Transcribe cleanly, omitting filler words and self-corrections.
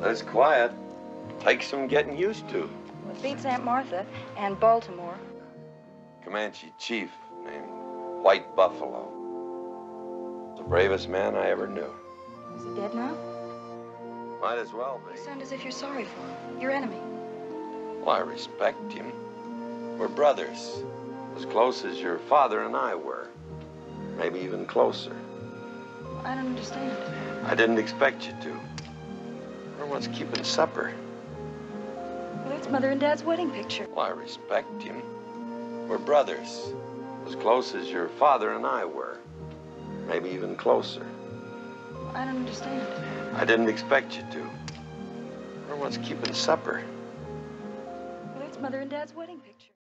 It's quiet. Takes some getting used to. Well, it beats Aunt Martha and Baltimore. Comanche chief named White Buffalo. The bravest man I ever knew. Is he dead now? Might as well be. You sound as if you're sorry for him. Your enemy. Well, I respect him. We're brothers. As close as your father and I were. Maybe even closer. I don't understand. I didn't expect you to. Everyone's keeping supper. Well, that's Mother and Dad's wedding picture. Well, I respect him. We're brothers. As close as your father and I were. Maybe even closer. I don't understand. I didn't expect you to. Everyone's keeping supper. Well, that's Mother and Dad's wedding picture.